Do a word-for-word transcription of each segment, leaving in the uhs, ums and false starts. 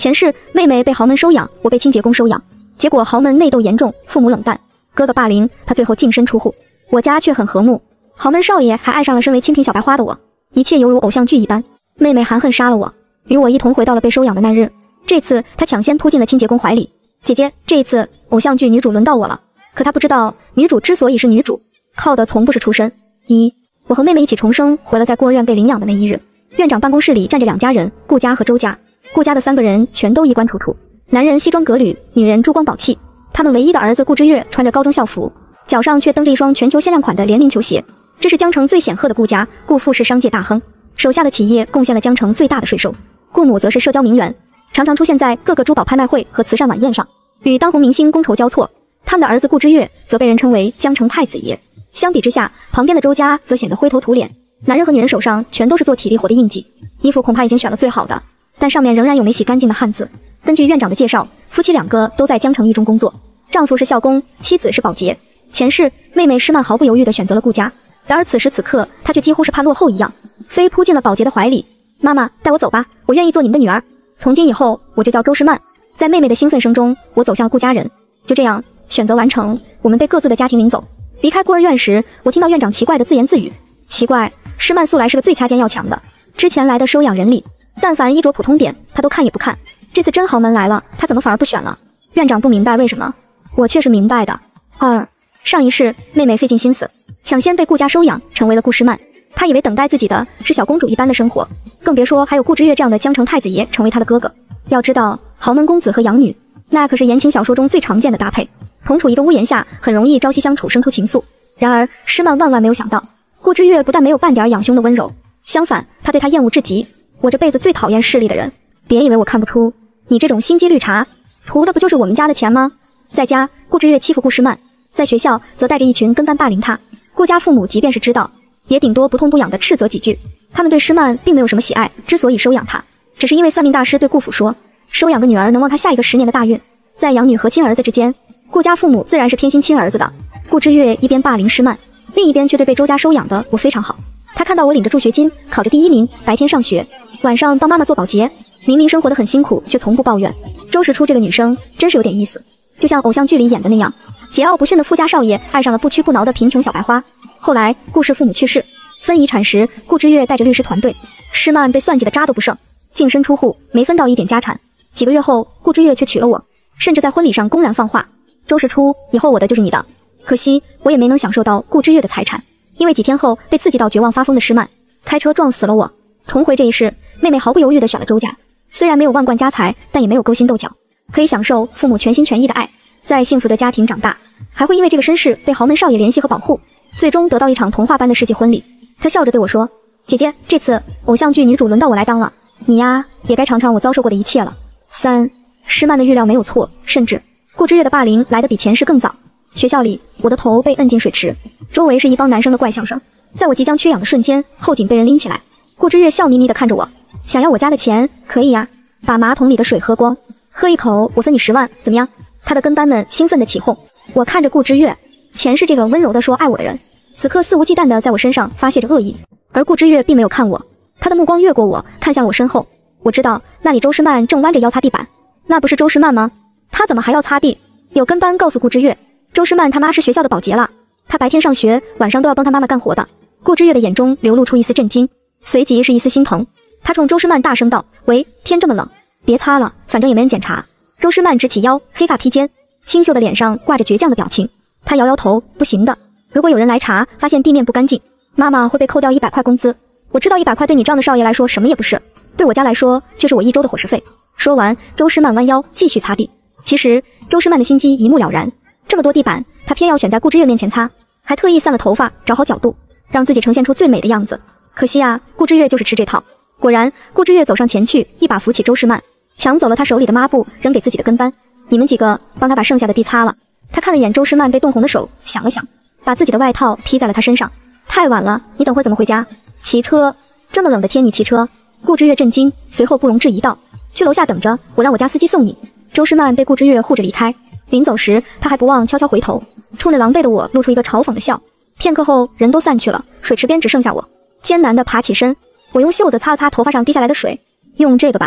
前世妹妹被豪门收养，我被清洁工收养，结果豪门内斗严重，父母冷淡，哥哥霸凌，他最后净身出户，我家却很和睦。豪门少爷还爱上了身为清贫小白花的我，一切犹如偶像剧一般。妹妹含恨杀了我，与我一同回到了被收养的那日。这次她抢先扑进了清洁工怀里。姐姐，这一次偶像剧女主轮到我了。可她不知道，女主之所以是女主，靠的从不是出身。一，我和妹妹一起重生，回了在孤儿院被领养的那一日。院长办公室里站着两家人，顾家和周家。顾家的三个人全都衣冠楚楚，男人西装革履，女人珠光宝气。他们唯一的儿子顾之月穿着高中校服，脚上却蹬着一双全球限量款的联名球鞋。这是江城最显赫的顾家，顾父是商界大亨，手下的企业贡献了江城最大的税收。顾母则是社交名媛，常常出现在各个珠宝拍卖会和慈善晚宴上，与当红明星觥筹交错。他们的儿子顾之月则被人称为江城太子爷。相比之下，旁边的周家则显得灰头土脸，男人和女人手上全都是做体力活的印记，衣服恐怕已经选了最好的，但上面仍然有没洗干净的汗渍。根据院长的介绍，夫妻两个都在江城一中工作，丈夫是校工，妻子是保洁。前世妹妹施曼毫不犹豫地选择了顾家，然而此时此刻她却几乎是怕落后一样，飞扑进了保洁的怀里。妈妈，带我走吧，我愿意做你们的女儿，从今以后我就叫周施曼。在妹妹的兴奋声中，我走向顾家人。就这样，选择完成，我们被各自的家庭领走。离开孤儿院时，我听到院长奇怪的自言自语，奇怪，施曼素来是个最掐尖要强的，之前来的收养人里，但凡衣着普通点他都看也不看，这次真豪门来了，他怎么反而不选了？院长不明白为什么，我却是明白的。二，上一世妹妹费尽心思抢先被顾家收养，成为了顾施曼，她以为等待自己的是小公主一般的生活，更别说还有顾之月这样的江城太子爷成为她的哥哥。要知道，豪门公子和养女那可是言情小说中最常见的搭配，同处一个屋檐下，很容易朝夕相处，生出情愫。然而施曼万万没有想到，顾之月不但没有半点养兄的温柔，相反，他对他厌恶至极。我这辈子最讨厌势利的人，别以为我看不出，你这种心机绿茶，图的不就是我们家的钱吗？在家，顾之月欺负顾施曼，在学校则带着一群跟班霸凌他。顾家父母即便是知道，也顶多不痛不痒的斥责几句。他们对施曼并没有什么喜爱，之所以收养他，只是因为算命大师对顾府说，收养个女儿能旺他下一个十年的大运。在养女和亲儿子之间，顾家父母自然是偏心亲儿子的。顾之月一边霸凌施曼，另一边却对被周家收养的我非常好。他看到我领着助学金，考着第一名，白天上学，晚上帮妈妈做保洁，明明生活得很辛苦，却从不抱怨。周实初这个女生真是有点意思，就像偶像剧里演的那样，桀骜不驯的富家少爷爱上了不屈不挠的贫穷小白花。后来顾氏父母去世，分遗产时，顾之月带着律师团队，施曼被算计的渣都不剩，净身出户，没分到一点家产。几个月后，顾之月却娶了我，甚至在婚礼上公然放话，周实初，以后我的就是你的。可惜我也没能享受到顾之月的财产，因为几天后被刺激到绝望发疯的施曼开车撞死了我。重回这一世，妹妹毫不犹豫地选了周家，虽然没有万贯家财，但也没有勾心斗角，可以享受父母全心全意的爱，在幸福的家庭长大，还会因为这个身世被豪门少爷联系和保护，最终得到一场童话般的世纪婚礼。她笑着对我说，姐姐，这次偶像剧女主轮到我来当了，你呀也该尝尝我遭受过的一切了。三，施曼的预料没有错，甚至顾之月的霸凌来得比前世更早。学校里，我的头被摁进水池，周围是一帮男生的怪笑声。在我即将缺氧的瞬间，后颈被人拎起来，顾之月笑眯眯地看着我，想要我家的钱可以呀，把马桶里的水喝光，喝一口我分你十万，怎么样？他的跟班们兴奋地起哄。我看着顾之月，前世这个温柔地说爱我的人，此刻肆无忌惮地在我身上发泄着恶意，而顾之月并没有看我，他的目光越过我，看向我身后。我知道那里周施曼正弯着腰擦地板，那不是周施曼吗？他怎么还要擦地？有跟班告诉顾之月，周施曼他妈是学校的保洁了，他白天上学，晚上都要帮他妈妈干活的。顾之月的眼中流露出一丝震惊，随即是一丝心疼。他冲周施曼大声道，喂，天这么冷，别擦了，反正也没人检查。周施曼直起腰，黑发披肩，清秀的脸上挂着倔强的表情。他摇摇头，不行的，如果有人来查发现地面不干净，妈妈会被扣掉一百块工资。我知道一百块对你这样的少爷来说什么也不是，对我家来说却是我一周的伙食费。说完，周施曼弯腰继续擦地。其实周施曼的心机一目了然，这么多地板，他偏要选在顾之月面前擦，还特意散了头发，找好角度，让自己呈现出最美的样子。可惜啊，顾之月就是吃这套。果然，顾之月走上前去，一把扶起周施曼，抢走了他手里的抹布，扔给自己的跟班，你们几个帮他把剩下的地擦了。他看了眼周施曼被冻红的手，想了想，把自己的外套披在了他身上。太晚了，你等会怎么回家？骑车？这么冷的天你骑车？顾之月震惊，随后不容置疑道，去楼下等着，我让我家司机送你。周施曼被顾之月护着离开，临走时他还不忘悄悄回头，冲着狼狈的我露出一个嘲讽的笑。片刻后，人都散去了，水池边只剩下我，艰难地爬起身，我用袖子擦了擦头发上滴下来的水，用这个吧。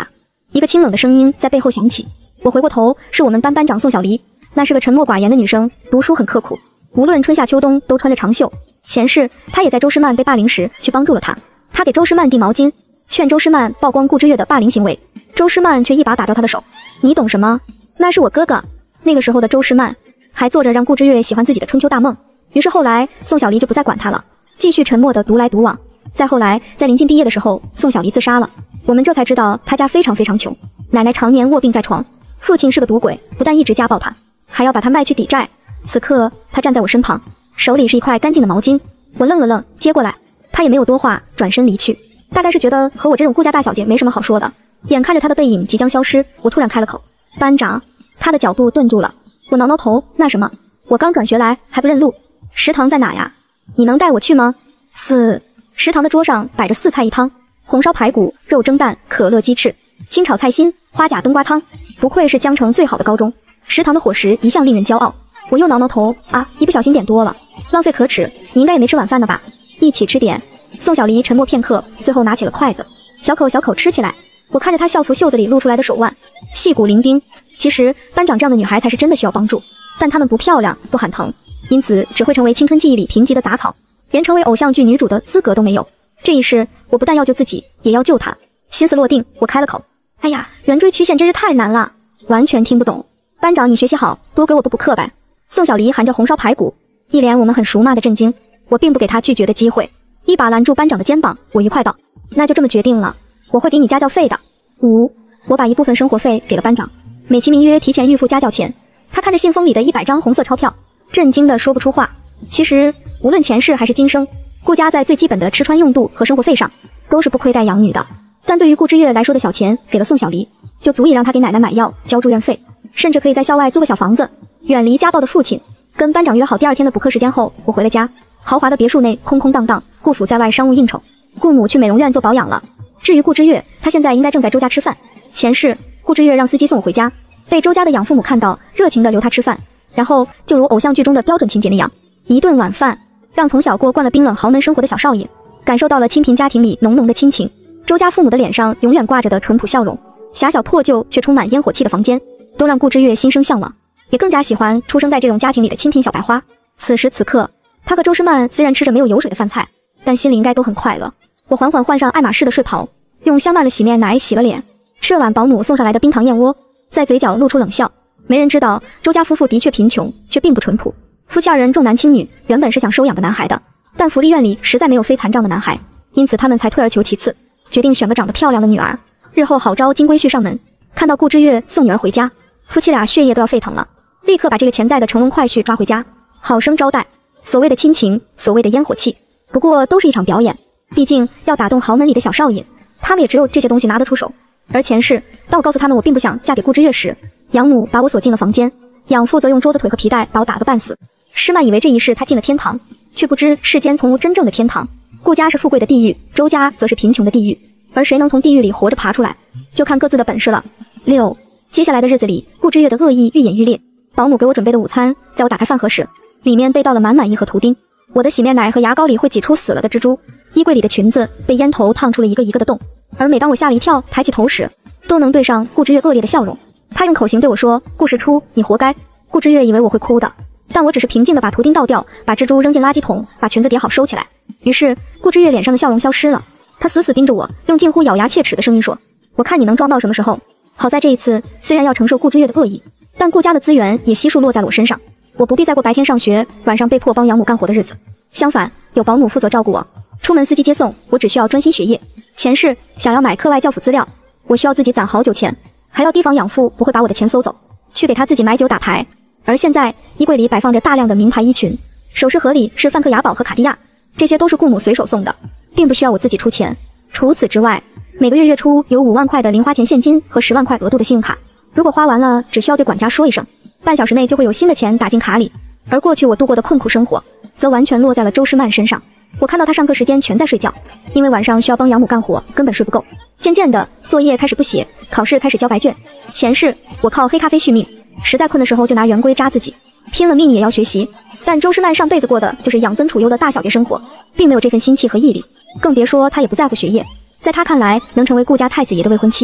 一个清冷的声音在背后响起。我回过头，是我们班班长宋小黎。那是个沉默寡言的女生，读书很刻苦，无论春夏秋冬都穿着长袖。前世她也在周诗曼被霸凌时去帮助了她，她给周诗曼递毛巾，劝周诗曼曝光顾之月的霸凌行为。周诗曼却一把打掉她的手。你懂什么？那是我哥哥。那个时候的周诗曼还做着让顾之月喜欢自己的春秋大梦。于是后来宋小黎就不再管她了，继续沉默地独来独往。再后来，在临近毕业的时候，宋小黎自杀了。我们这才知道她家非常非常穷，奶奶常年卧病在床，父亲是个赌鬼，不但一直家暴她，还要把她卖去抵债。此刻她站在我身旁，手里是一块干净的毛巾。我愣了愣，接过来，她也没有多话，转身离去。大概是觉得和我这种顾家大小姐没什么好说的。眼看着她的背影即将消失，我突然开了口：班长。她的脚步顿住了。我挠挠头，那什么？我刚转学来还不认路，食堂在哪呀？你能带我去吗？四食堂的桌上摆着四菜一汤，红烧排骨、肉蒸蛋、可乐鸡翅、清炒菜心、花甲冬瓜汤。不愧是江城最好的高中，食堂的伙食一向令人骄傲。我又挠挠头，啊，一不小心点多了，浪费可耻。你应该也没吃晚饭呢吧？一起吃点。宋小黎沉默片刻，最后拿起了筷子，小口小口吃起来。我看着她校服袖子里露出来的手腕，细骨伶仃。其实班长这样的女孩才是真的需要帮助，但她们不漂亮，不喊疼，因此只会成为青春记忆里贫瘠的杂草，连成为偶像剧女主的资格都没有。这一世，我不但要救自己，也要救她。心思落定，我开了口：哎呀，圆锥曲线真是太难了，完全听不懂。班长，你学习好，多给我补补课呗。宋小黎含着红烧排骨，一脸我们很熟嘛的震惊。我并不给她拒绝的机会，一把拦住班长的肩膀，我愉快道：那就这么决定了，我会给你家教费的。五，我把一部分生活费给了班长，美其名曰提前预付家教钱。他看着信封里的一百张红色钞票，震惊的说不出话。其实无论前世还是今生，顾家在最基本的吃穿用度和生活费上都是不亏待养女的。但对于顾之月来说的小钱给了宋小黎，就足以让他给奶奶买药、交住院费，甚至可以在校外租个小房子，远离家暴的父亲。跟班长约好第二天的补课时间后，我回了家。豪华的别墅内空空荡荡，顾府在外商务应酬，顾母去美容院做保养了。至于顾之月，他现在应该正在周家吃饭。前世顾之月让司机送我回家，被周家的养父母看到，热情地留他吃饭，然后就如偶像剧中的标准情节那样，一顿晚饭让从小过惯了冰冷豪门生活的小少爷感受到了清贫家庭里浓浓的亲情。周家父母的脸上永远挂着的淳朴笑容，狭小破旧却充满烟火气的房间，都让顾之月心生向往，也更加喜欢出生在这种家庭里的清贫小白花。此时此刻，他和周诗曼虽然吃着没有油水的饭菜，但心里应该都很快乐。我缓缓换上爱马仕的睡袍，用香奈儿的洗面奶洗了脸，吃了碗保姆送上来的冰糖燕窝，在嘴角露出冷笑。没人知道周家夫妇的确贫穷，却并不淳朴。夫妻二人重男轻女，原本是想收养个男孩的，但福利院里实在没有非残障的男孩，因此他们才退而求其次，决定选个长得漂亮的女儿，日后好招金龟婿上门。看到顾之月送女儿回家，夫妻俩血液都要沸腾了，立刻把这个潜在的乘龙快婿抓回家，好生招待。所谓的亲情，所谓的烟火气，不过都是一场表演。毕竟要打动豪门里的小少爷，他们也只有这些东西拿得出手。而前世，当我告诉他们我并不想嫁给顾之月时，养母把我锁进了房间，养父则用桌子腿和皮带把我打个半死。诗曼以为这一世他进了天堂，却不知世间从无真正的天堂。顾家是富贵的地狱，周家则是贫穷的地狱，而谁能从地狱里活着爬出来，就看各自的本事了。六，接下来的日子里，顾之月的恶意愈演愈烈。保姆给我准备的午餐，在我打开饭盒时，里面被倒了满满一盒图钉。我的洗面奶和牙膏里会挤出死了的蜘蛛，衣柜里的裙子被烟头烫出了一个一个的洞。而每当我吓了一跳抬起头时，都能对上顾之月恶劣的笑容。他用口型对我说：顾时初，你活该。顾之月以为我会哭的，但我只是平静地把图钉倒掉，把蜘蛛扔进垃圾桶，把裙子叠好收起来。于是顾之月脸上的笑容消失了，他死死盯着我，用近乎咬牙切齿的声音说：我看你能装到什么时候。好在这一次虽然要承受顾之月的恶意，但顾家的资源也悉数落在了我身上，我不必再过白天上学晚上被迫帮养母干活的日子，相反有保姆负责照顾我，出门司机接送，我只需要专心学业。前世想要买课外教辅资料，我需要自己攒好久钱，还要提防养父不会把我的钱搜走，去给他自己买酒打牌。而现在衣柜里摆放着大量的名牌衣裙，首饰盒里是梵克雅宝和卡地亚，这些都是顾母随手送的，并不需要我自己出钱。除此之外，每个月月初有五万块的零花钱现金和十万块额度的信用卡，如果花完了，只需要对管家说一声，半小时内就会有新的钱打进卡里。而过去我度过的困苦生活，则完全落在了周诗曼身上。我看到她上课时间全在睡觉，因为晚上需要帮养母干活，根本睡不够。渐渐的，作业开始不写，考试开始交白卷。前世我靠黑咖啡续命，实在困的时候就拿圆规扎自己，拼了命也要学习。但周诗曼上辈子过的就是养尊处优的大小姐生活，并没有这份心气和毅力，更别说她也不在乎学业。在她看来，能成为顾家太子爷的未婚妻，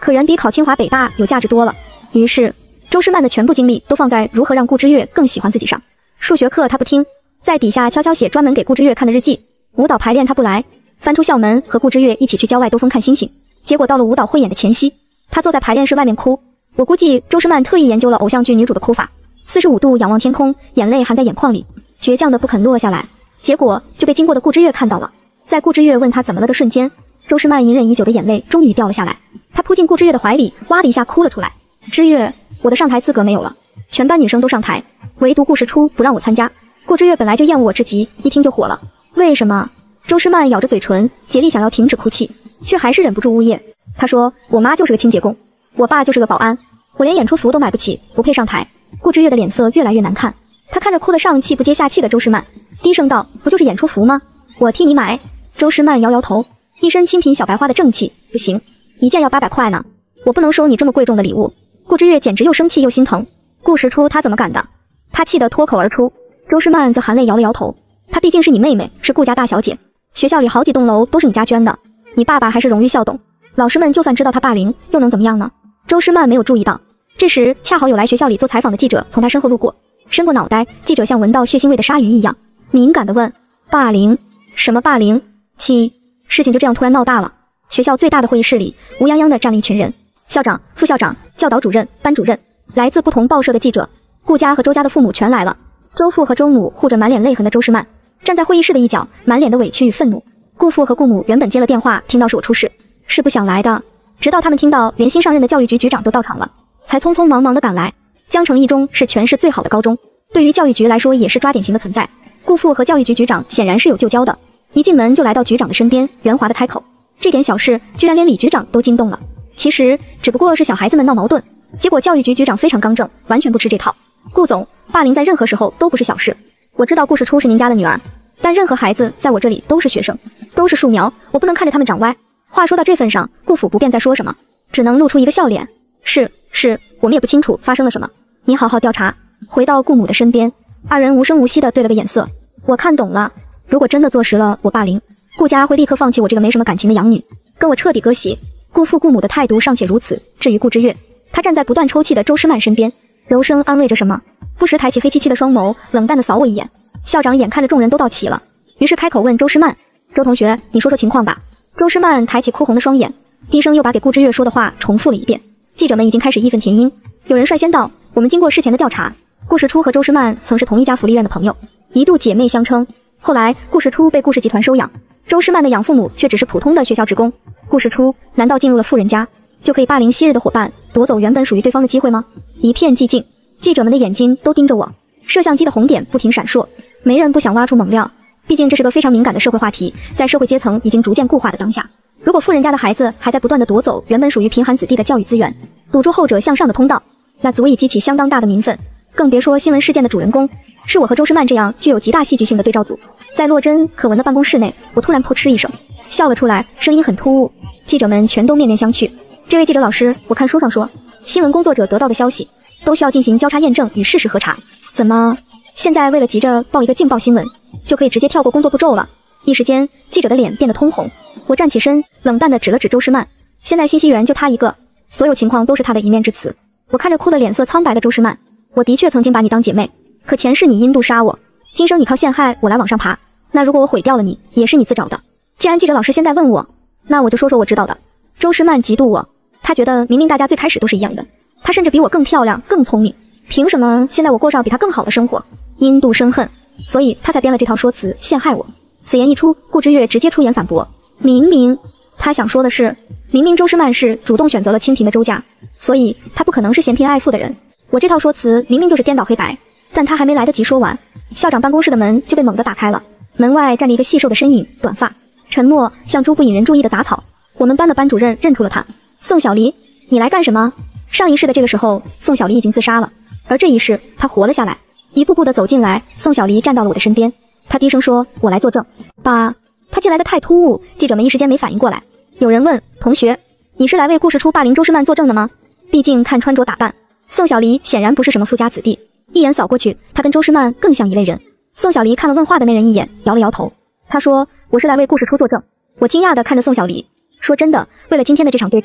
可远比考清华北大有价值多了。于是，周诗曼的全部精力都放在如何让顾之月更喜欢自己上。数学课他不听，在底下悄悄写专门给顾之月看的日记；舞蹈排练他不来，翻出校门和顾之月一起去郊外兜风看星星。结果到了舞蹈汇演的前夕，他坐在排练室外面哭。我估计周诗曼特意研究了偶像剧女主的哭法，四十五度仰望天空，眼泪含在眼眶里，倔强的不肯落下来，结果就被经过的顾之月看到了。在顾之月问他怎么了的瞬间，周诗曼隐忍已久的眼泪终于掉了下来，她扑进顾之月的怀里，哇的一下哭了出来。之月，我的上台资格没有了，全班女生都上台，唯独顾世初不让我参加。顾之月本来就厌恶我至极，一听就火了。为什么？周诗曼咬着嘴唇，竭力想要停止哭泣，却还是忍不住呜咽。她说，我妈就是个清洁工，我爸就是个保安，我连演出服都买不起，不配上台。顾之月的脸色越来越难看，他看着哭得上气不接下气的周诗曼，低声道，不就是演出服吗？我替你买。周诗曼摇摇头，一身清品小白花的正气，不行，一件要八百块呢，我不能收你这么贵重的礼物。顾之月简直又生气又心疼，顾时初他怎么敢的？他气得脱口而出。周诗曼则含泪摇了摇头，她毕竟是你妹妹，是顾家大小姐，学校里好几栋楼都是你家捐的，你爸爸还是荣誉校董，老师们就算知道他霸凌，又能怎么样呢？周诗曼没有注意到，这时恰好有来学校里做采访的记者从他身后路过，伸过脑袋，记者像闻到血腥味的鲨鱼一样，敏感地问，霸凌？什么霸凌？七，事情就这样突然闹大了。学校最大的会议室里，乌泱泱地站了一群人，校长、副校长、教导主任、班主任，来自不同报社的记者，顾家和周家的父母全来了。周父和周母护着满脸泪痕的周诗曼，站在会议室的一角，满脸的委屈与愤怒。顾父和顾母原本接了电话，听到是我出事，是不想来的，直到他们听到连新上任的教育局局长都到场了，才匆匆忙忙地赶来。江城一中是全市最好的高中，对于教育局来说也是抓典型的存在。顾父和教育局局长显然是有旧交的，一进门就来到局长的身边，圆滑地开口。这点小事居然连李局长都惊动了。其实只不过是小孩子们闹矛盾，结果教育局局长非常刚正，完全不吃这套。顾总，霸凌在任何时候都不是小事。我知道顾世初是您家的女儿，但任何孩子在我这里都是学生，都是树苗，我不能看着他们长歪。话说到这份上，顾府不便再说什么，只能露出一个笑脸。是是，我们也不清楚发生了什么，你好好调查。回到顾母的身边，二人无声无息地对了个眼色。我看懂了，如果真的坐实了我霸凌，顾家会立刻放弃我这个没什么感情的养女，跟我彻底割席。顾父顾母的态度尚且如此，至于顾之月，他站在不断抽泣的周诗曼身边，柔声安慰着什么，不时抬起黑漆漆的双眸，冷淡地扫我一眼。校长眼看着众人都到齐了，于是开口问周诗曼，周同学，你说说情况吧。周诗曼抬起哭红的双眼，低声又把给顾之月说的话重复了一遍。记者们已经开始义愤填膺，有人率先道，我们经过事前的调查，顾世初和周诗曼曾是同一家福利院的朋友，一度姐妹相称。后来顾世初被顾氏集团收养，周诗曼的养父母却只是普通的学校职工。顾世初难道进入了富人家，就可以霸凌昔日的伙伴，夺走原本属于对方的机会吗？一片寂静，记者们的眼睛都盯着我，摄像机的红点不停闪烁，没人不想挖出猛料。毕竟这是个非常敏感的社会话题，在社会阶层已经逐渐固化的当下，如果富人家的孩子还在不断的夺走原本属于贫寒子弟的教育资源，堵住后者向上的通道，那足以激起相当大的民愤。更别说新闻事件的主人公是我和周诗曼这样具有极大戏剧性的对照组。在洛真可闻的办公室内，我突然扑哧一声笑了出来，声音很突兀，记者们全都面面相觑。这位记者老师，我看书上说，新闻工作者得到的消息都需要进行交叉验证与事实核查，怎么现在为了急着报一个劲爆新闻，就可以直接跳过工作步骤了？一时间，记者的脸变得通红。我站起身，冷淡地指了指周诗曼，现在信息源就她一个，所有情况都是她的一面之词。我看着哭得脸色苍白的周诗曼，我的确曾经把你当姐妹，可前世你阴毒杀我，今生你靠陷害我来往上爬，那如果我毁掉了你，也是你自找的。既然记者老师现在问我，那我就说说我知道的。周诗曼嫉妒我，她觉得明明大家最开始都是一样的，她甚至比我更漂亮更聪明，凭什么现在我过上比她更好的生活？阴妒生恨，所以她才编了这套说辞陷害我。此言一出，顾之月直接出言反驳，明明他想说的是，明明周诗曼是主动选择了清贫的周家，所以她不可能是嫌贫爱富的人。我这套说辞明明就是颠倒黑白，但他还没来得及说完，校长办公室的门就被猛地打开了，门外站着一个细瘦的身影，短发沉默，像株不引人注意的杂草。我们班的班主任认出了他，宋小黎，你来干什么？上一世的这个时候，宋小黎已经自杀了，而这一世他活了下来，一步步的走进来。宋小黎站到了我的身边，他低声说，我来作证。爸，他进来的太突兀，记者们一时间没反应过来。有人问，同学，你是来为顾世初霸凌周诗曼作证的吗？毕竟看穿着打扮，宋小黎显然不是什么富家子弟。一眼扫过去，他跟周诗曼更像一类人。宋小黎看了问话的那人一眼，摇了摇头。他说，我是来为顾世初作证。我惊讶地看着宋小黎，说真的，为了今天的这场对峙，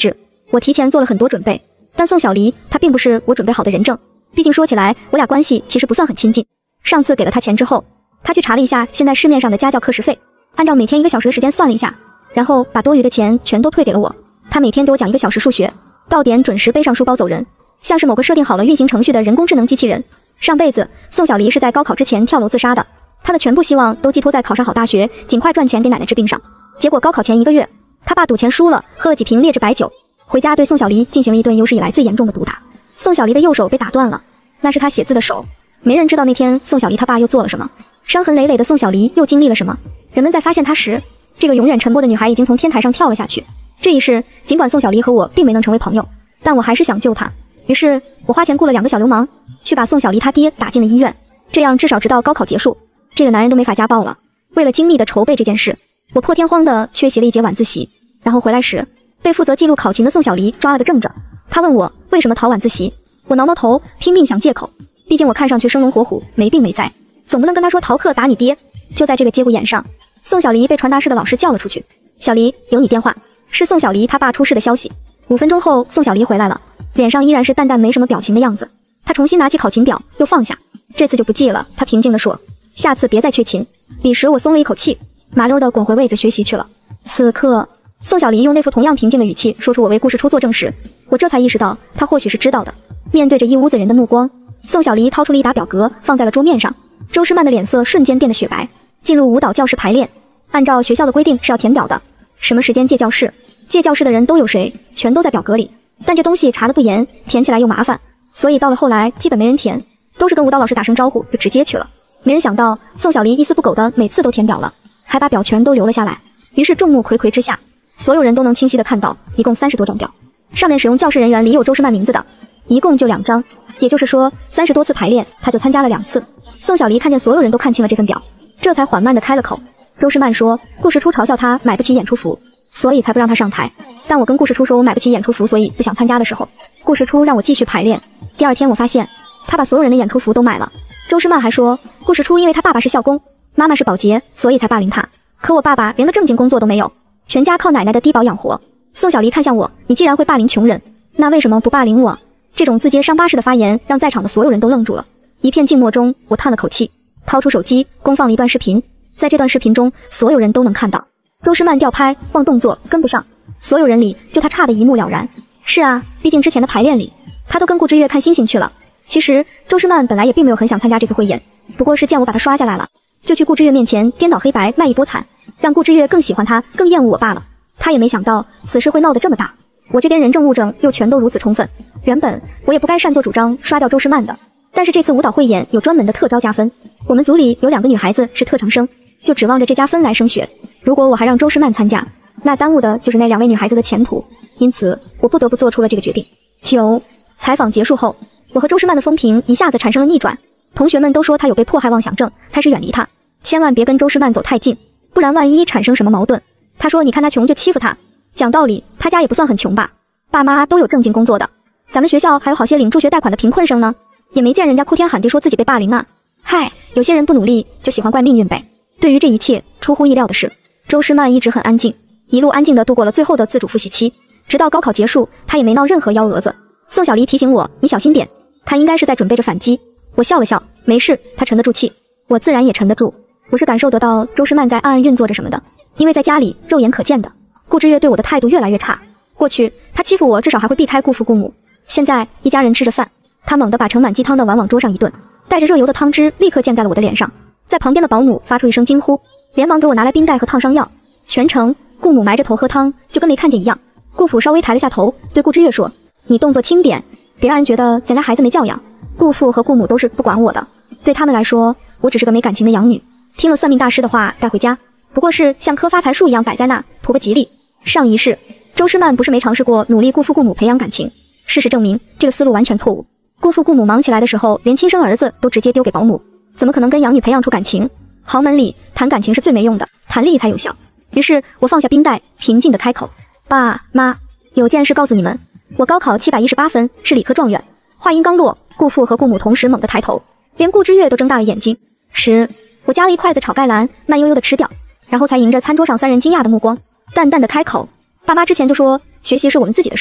我提前做了很多准备，但宋小黎她并不是我准备好的人证。毕竟说起来，我俩关系其实不算很亲近。上次给了她钱之后，她去查了一下现在市面上的家教课时费，按照每天一个小时的时间算了一下，然后把多余的钱全都退给了我。她每天给我讲一个小时数学，到点准时背上书包走人，像是某个设定好了运行程序的人工智能机器人。上辈子宋小黎是在高考之前跳楼自杀的，她的全部希望都寄托在考上好大学，尽快赚钱给奶奶治病上。结果高考前一个月，她爸赌钱输了，喝了几瓶劣质白酒，回家对宋小黎进行了一顿有史以来最严重的毒打。宋小黎的右手被打断了，那是她写字的手。没人知道那天宋小黎她爸又做了什么，伤痕累累的宋小黎又经历了什么。人们在发现她时，这个永远沉默的女孩已经从天台上跳了下去。这一世，尽管宋小黎和我并没能成为朋友，但我还是想救她。于是我花钱雇了两个小流氓，去把宋小黎她爹打进了医院，这样至少直到高考结束，这个男人都没法家暴了。为了精密的筹备这件事，我破天荒的缺席了一节晚自习，然后回来时被负责记录考勤的宋小黎抓了个正着。他问我为什么逃晚自习，我挠挠头，拼命想借口，毕竟我看上去生龙活虎，没病没灾，总不能跟他说逃课打你爹。就在这个节骨眼上，宋小黎被传达室的老师叫了出去。小黎，有你电话，是宋小黎他爸出事的消息。五分钟后，宋小黎回来了，脸上依然是淡淡没什么表情的样子。他重新拿起考勤表，又放下，这次就不记了。他平静地说，下次别再缺勤。彼时我松了一口气，麻溜地滚回位子学习去了。此刻宋小黎用那副同样平静的语气说出我为顾世初作证时，我这才意识到他或许是知道的。面对着一屋子人的目光，宋小黎掏出了一沓表格放在了桌面上。周诗曼的脸色瞬间变得雪白。进入舞蹈教室排练，按照学校的规定是要填表的，什么时间借教室，借教室的人都有谁，全都在表格里。但这东西查得不严，填起来又麻烦，所以到了后来基本没人填，都是跟舞蹈老师打声招呼就直接去了。没人想到宋小黎一丝不苟的每次都填表了，还把表全都留了下来。于是众目睽睽之下，所有人都能清晰地看到一共三十多张表，上面使用教室人员里有周诗曼名字的一共就两张，也就是说三十多次排练他就参加了两次。宋小黎看见所有人都看清了这份表，这才缓慢地开了口。周诗曼说顾世初嘲笑他买不起演出服，所以才不让他上台。但我跟顾世初说我买不起演出服，所以不想参加的时候，顾世初让我继续排练。第二天我发现他把所有人的演出服都买了。周诗曼还说顾世初因为他爸爸是校工，妈妈是保洁，所以才霸凌他。可我爸爸连个正经工作都没有，全家靠奶奶的低保养活。宋小黎看向我，你既然会霸凌穷人，那为什么不霸凌我？这种自揭伤疤式的发言让在场的所有人都愣住了。一片静默中，我叹了口气，掏出手机公放了一段视频。在这段视频中，所有人都能看到周诗曼调拍晃动作跟不上，所有人里就他差的一目了然。是啊，毕竟之前的排练里他都跟顾之月看星星去了。其实周诗曼本来也并没有很想参加这次汇演，不过是见我把他刷下来了，就去顾之月面前颠倒黑白卖一波惨，让顾之月更喜欢他更厌恶我罢了。他也没想到此事会闹得这么大，我这边人证物证又全都如此充分。原本我也不该擅作主张刷掉周诗曼的，但是这次舞蹈汇演有专门的特招加分，我们组里有两个女孩子是特长生，就指望着这加分来升学。如果我还让周诗曼参加，那耽误的就是那两位女孩子的前途，因此我不得不做出了这个决定。九，采访结束后，我和周诗曼的风评一下子产生了逆转，同学们都说她有被迫害妄想症，开始远离她，千万别跟周诗曼走太近，不然万一产生什么矛盾。她说你看她穷就欺负她，讲道理她家也不算很穷吧，爸妈都有正经工作的，咱们学校还有好些领助学贷款的贫困生呢，也没见人家哭天喊地说自己被霸凌啊。嗨，有些人不努力就喜欢怪命运呗。对于这一切，出乎意料的是，周诗曼一直很安静，一路安静地度过了最后的自主复习期，直到高考结束，她也没闹任何幺蛾子。宋小黎提醒我，你小心点，她应该是在准备着反击。我笑了笑，没事，她沉得住气，我自然也沉得住。我是感受得到周诗曼在暗暗运作着什么的，因为在家里肉眼可见的，顾之月对我的态度越来越差。过去他欺负我至少还会避开顾父顾母，现在一家人吃着饭，他猛地把盛满鸡汤的碗往桌上一顿，带着热油的汤汁立刻溅在了我的脸上。在旁边的保姆发出一声惊呼，连忙给我拿来冰袋和烫伤药。全程顾母埋着头喝汤，就跟没看见一样。顾父稍微抬了下头，对顾之月说，你动作轻点，别让人觉得咱家孩子没教养。顾父和顾母都是不管我的，对他们来说，我只是个没感情的养女，听了算命大师的话带回家，不过是像棵发财树一样摆在那，图个吉利。上一世周诗曼不是没尝试过努力顾父顾母培养感情，事实证明这个思路完全错误。顾父顾母忙起来的时候，连亲生儿子都直接丢给保姆，怎么可能跟养女培养出感情？豪门里谈感情是最没用的，谈利益才有效。于是我放下冰袋，平静地开口，爸妈，有件事告诉你们，我高考七百一十八分，是理科状元。话音刚落，顾父和顾母同时猛地抬头，连顾之月都睁大了眼睛。十，我夹了一筷子炒芥兰，慢悠悠地吃掉，然后才迎着餐桌上三人惊讶的目光，淡淡的开口，爸妈之前就说学习是我们自己的事，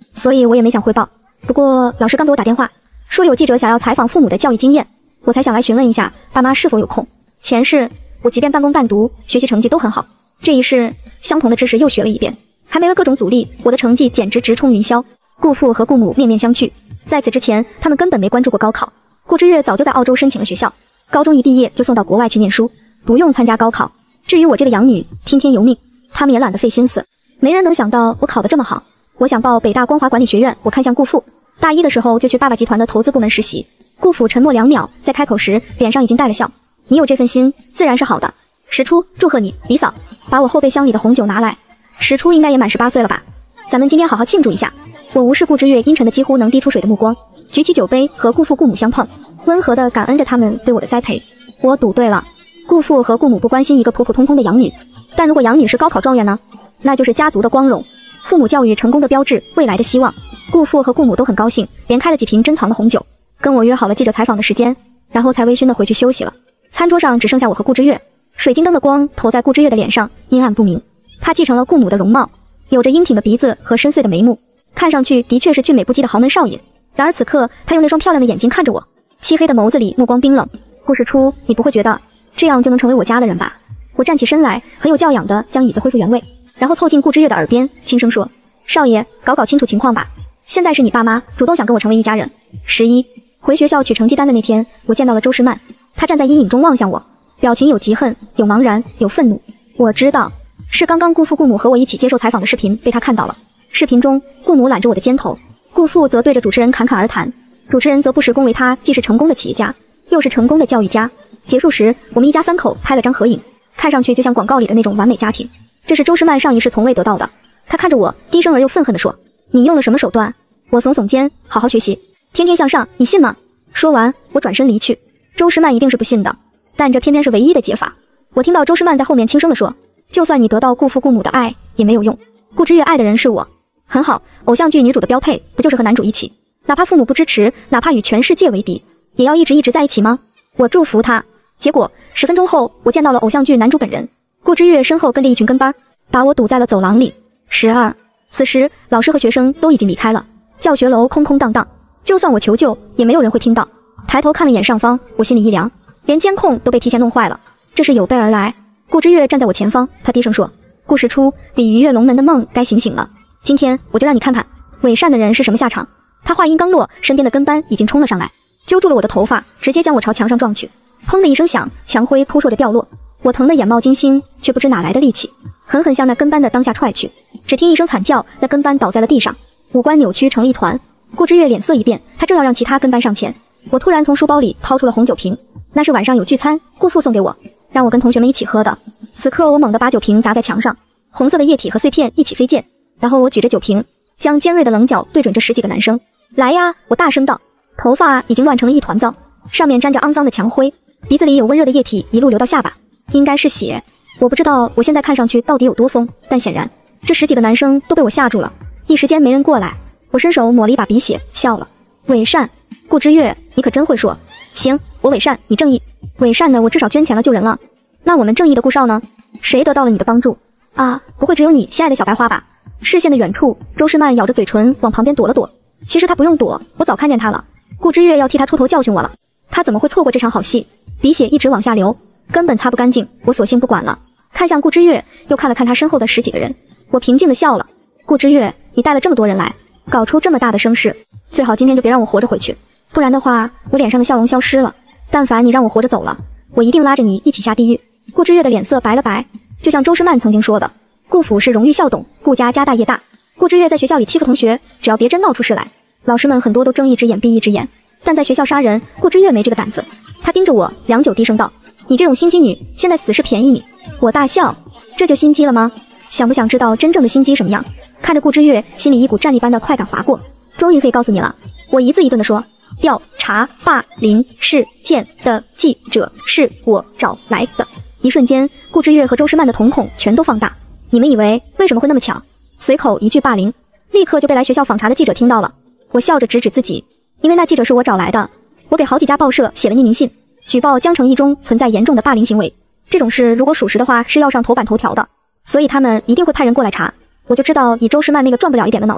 所以我也没想汇报。不过老师刚给我打电话，说有记者想要采访父母的教育经验，我才想来询问一下爸妈是否有空。前世我即便半工半读，学习成绩都很好，这一世相同的知识又学了一遍，还没了各种阻力，我的成绩简直直冲云霄。顾父和顾母面面相觑，在此之前他们根本没关注过高考。顾之月早就在澳洲申请了学校，高中一毕业就送到国外去念书，不用参加高考。至于我这个养女，听天由命，他们也懒得费心思。没人能想到我考得这么好。我想报北大光华管理学院，我看向顾父，大一的时候就去爸爸集团的投资部门实习。顾父沉默两秒，在开口时脸上已经带了笑。你有这份心，自然是好的。石初，祝贺你，李嫂，把我后备箱里的红酒拿来。石初应该也满十八岁了吧？咱们今天好好庆祝一下。我无视顾之月阴沉的几乎能滴出水的目光，举起酒杯和顾父顾母相碰，温和地感恩着他们对我的栽培。我赌对了，顾父和顾母不关心一个普普通通的养女，但如果养女是高考状元呢？那就是家族的光荣，父母教育成功的标志，未来的希望。顾父和顾母都很高兴，连开了几瓶珍藏的红酒，跟我约好了记者采访的时间，然后才微醺地回去休息了。餐桌上只剩下我和顾之月，水晶灯的光投在顾之月的脸上，阴暗不明。她继承了顾母的容貌，有着英挺的鼻子和深邃的眉目，看上去的确是俊美不羁的豪门少爷。然而此刻，他用那双漂亮的眼睛看着我，漆黑的眸子里目光冰冷。顾世初，你不会觉得这样就能成为我家的人吧？我站起身来，很有教养地将椅子恢复原位，然后凑近顾之月的耳边，轻声说：少爷，搞搞清楚情况吧。现在是你爸妈主动想跟我成为一家人。十一，回学校取成绩单的那天，我见到了周诗曼，她站在阴影中望向我，表情有嫉恨，有茫然，有愤怒。我知道，是刚刚顾父顾母和我一起接受采访的视频被她看到了。视频中，顾母揽着我的肩头，顾父则对着主持人侃侃而谈，主持人则不时恭维他既是成功的企业家，又是成功的教育家。结束时，我们一家三口拍了张合影，看上去就像广告里的那种完美家庭。这是周诗曼上一世从未得到的。她看着我，低声而又愤恨地说：你用了什么手段？我耸耸肩，好好学习，天天向上，你信吗？说完，我转身离去。周诗曼一定是不信的，但这偏偏是唯一的解法。我听到周诗曼在后面轻声地说：就算你得到顾父顾母的爱也没有用，顾之月爱的人是我。很好，偶像剧女主的标配不就是和男主一起，哪怕父母不支持，哪怕与全世界为敌，也要一直一直在一起吗？我祝福他。结果十分钟后，我见到了偶像剧男主本人。顾之月身后跟着一群跟班，把我堵在了走廊里。十二，此时老师和学生都已经离开了，教学楼空空荡荡，就算我求救，也没有人会听到。抬头看了眼上方，我心里一凉，连监控都被提前弄坏了，这是有备而来。顾之月站在我前方，他低声说：顾世初，鲤鱼跃龙门的梦该醒醒了。今天我就让你看看伪善的人是什么下场。他话音刚落，身边的跟班已经冲了上来，揪住了我的头发，直接将我朝墙上撞去。砰的一声响，墙灰扑簌着掉落，我疼得眼冒金星，却不知哪来的力气，狠狠向那跟班的当下踹去。只听一声惨叫，那跟班倒在了地上，五官扭曲成了一团。顾之月脸色一变，他正要让其他跟班上前，我突然从书包里掏出了红酒瓶，那是晚上有聚餐，顾父送给我，让我跟同学们一起喝的。此刻我猛地把酒瓶砸在墙上，红色的液体和碎片一起飞溅，然后我举着酒瓶，将尖锐的棱角对准这十几个男生。来呀，我大声道。头发已经乱成了一团糟，上面沾着肮脏的墙灰，鼻子里有温热的液体一路流到下巴，应该是血。我不知道我现在看上去到底有多疯，但显然这十几个男生都被我吓住了，一时间没人过来。我伸手抹了一把鼻血，笑了。伪善，顾之月，你可真会说。行，我伪善，你正义。伪善的我至少捐钱了救人了，那我们正义的顾少呢？谁得到了你的帮助？啊，不会只有你，心爱的小白花吧？视线的远处，周诗曼咬着嘴唇往旁边躲了躲。其实他不用躲，我早看见他了。顾之月要替他出头教训我了，他怎么会错过这场好戏？鼻血一直往下流，根本擦不干净，我索性不管了，看向顾之月，又看了看他身后的十几个人。我平静地笑了。顾之月，你带了这么多人来，搞出这么大的声势，最好今天就别让我活着回去，不然的话，我脸上的笑容消失了。但凡你让我活着走了，我一定拉着你一起下地狱。顾之月的脸色白了白，就像周诗曼曾经说的，顾府是荣誉校董，顾家家大业大。顾之月在学校里欺负同学，只要别真闹出事来，老师们很多都睁一只眼闭一只眼，但在学校杀人，顾之月没这个胆子。他盯着我，良久低声道：你这种心机女，现在死是便宜你。我大笑，这就心机了吗？想不想知道真正的心机什么样？看着顾之月，心里一股战栗般的快感划过。终于可以告诉你了，我一字一顿地说，调查霸凌事件的记者是我找来的。一瞬间，顾之月和周诗曼的瞳孔全都放大。你们以为为什么会那么巧？随口一句霸凌，立刻就被来学校访查的记者听到了。我笑着指指自己，因为那记者是我找来的。我给好几家报社写了匿名信，举报江城一中存在严重的霸凌行为，这种事如果属实的话是要上头版头条的，所以他们一定会派人过来查。我就知道以周诗曼那个转不了一点的脑子，